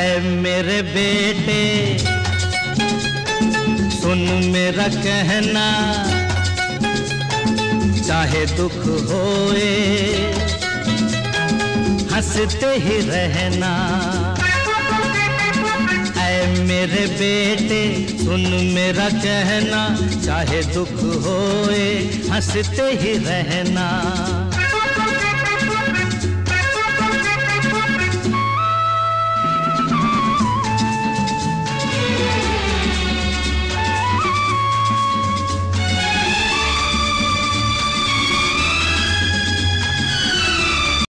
ऐ मेरे बेटे सुन मेरा कहना, चाहे दुख होए हंसते ही रहना। ऐ मेरे बेटे सुन मेरा कहना, चाहे दुख होए हंसते ही रहना।